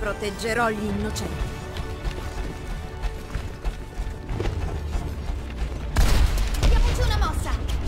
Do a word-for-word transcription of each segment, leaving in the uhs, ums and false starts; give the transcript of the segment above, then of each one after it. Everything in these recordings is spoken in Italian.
Proteggerò gli innocenti. Diamoci una mossa!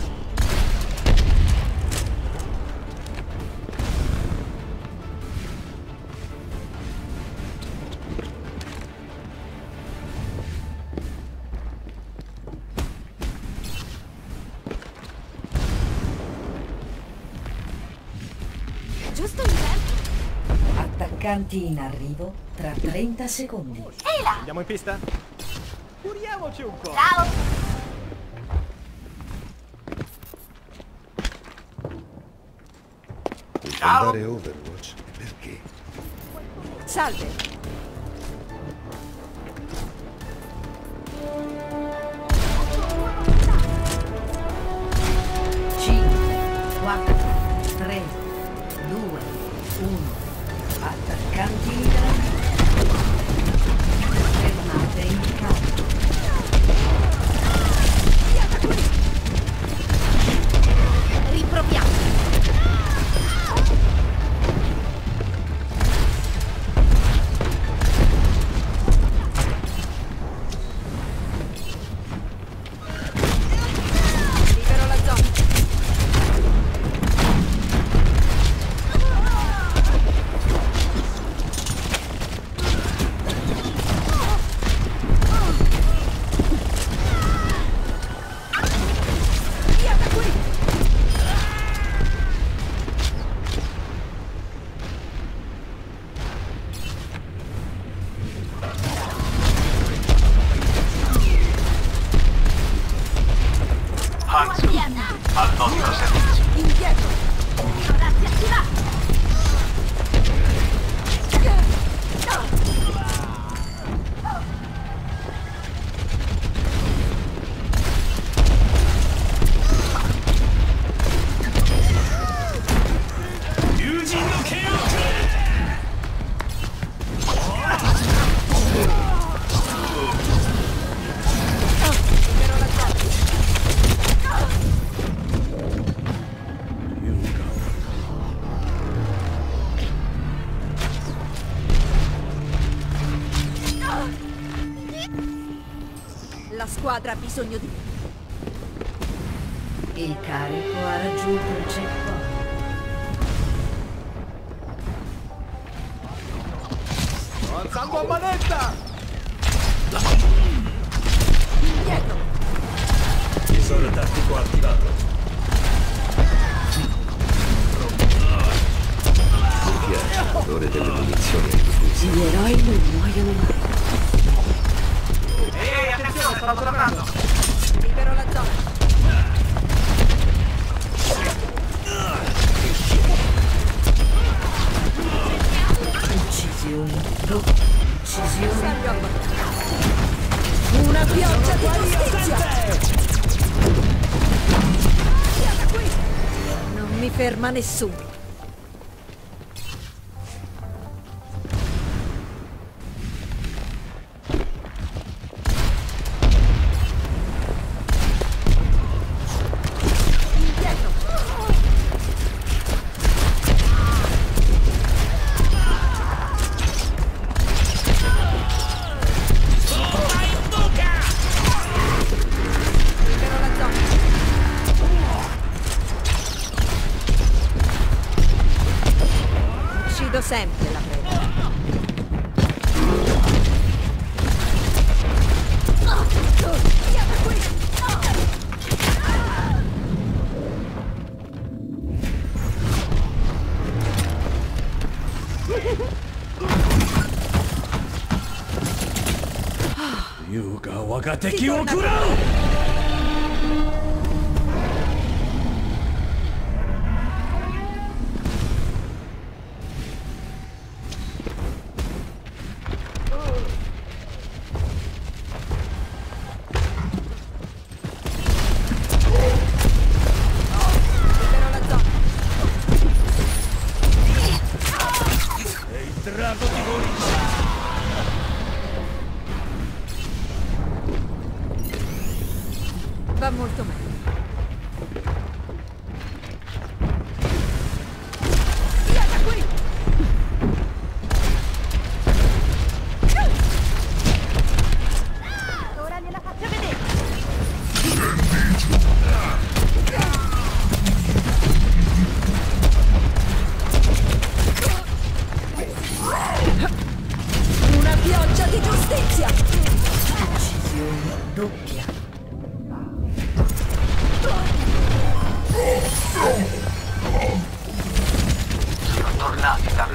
Giusto in tempo. Attaccanti in arrivo tra trenta secondi. Ehi là! Andiamo in pista? Curiamoci un po'. Ciao! Puoi andare Overwatch? Perché? Salve. cinque, quattro, tre, due, uno. Attaccanti in arrivo. Fermate in campo. Riproviamo! Libero la zona. Via da qui! Hanzo, al vostro servizio. Indietro! Razzi attivati! Libero la zona. La squadra ha bisogno di me. Il carico ha raggiunto il checkpoint. Avanzando a manetta! Indietro! Visore tattico attivato. Mi piace l'odore delle munizioni riquisite. Gli eroi non muoiono mai. Ehi, attenzione, sto lavorando. Libero la zona. Uccisione. Doppia. Uccisione. Salve a bordo. Una pioggia di giustizia! Via da qui! Non mi ferma nessuno. Indietro! Libero la zona. Uccido sempre la preda. Via da qui! Yuga waga teki wo kurau! Libero la zona. E il drago di Gorizia. Va molto meglio. Via da qui!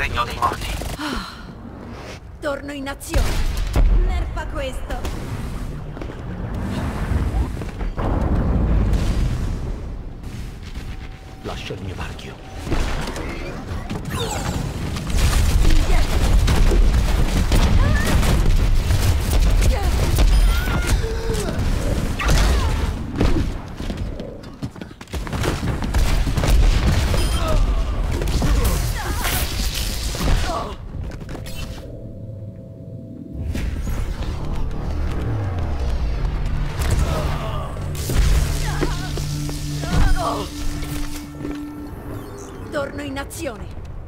regno dei morti. Torno in azione. Nerfa questo. Lascia il mio marchio. Torno in azione.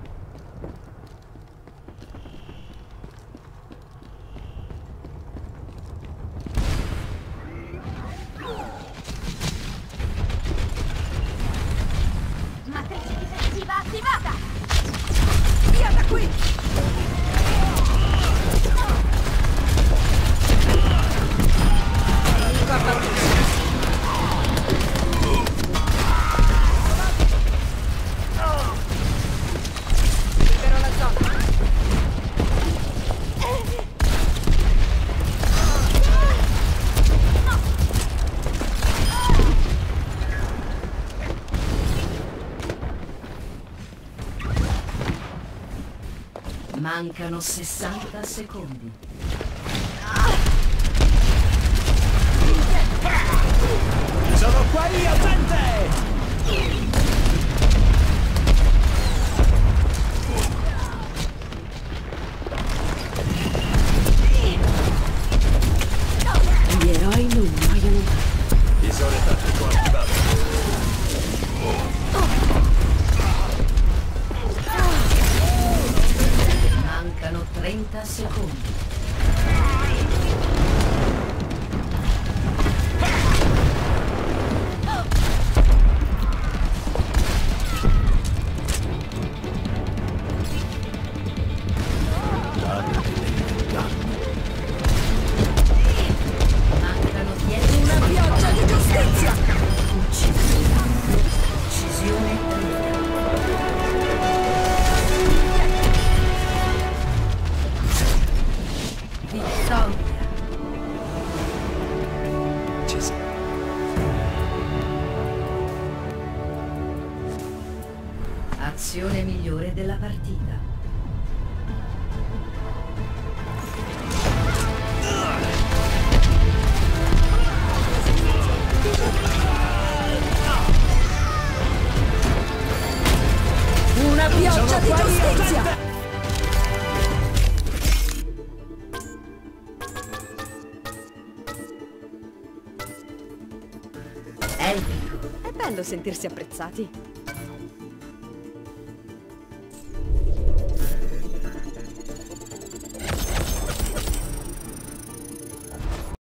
Matrice difensiva attivata. Via da qui. Libero la zona. Mancano sessanta secondi. Sono qua io, gente! Gli eroi non muoiono mai. Visore tattico attivato. Mancano trenta secondi. Mancano dieci. Una pioggia di giustizia! Uccisione. Uccisione tripla. Vittoria. Azione migliore della partita. Una pioggia di giustizia! Elvico. È bello sentirsi apprezzati.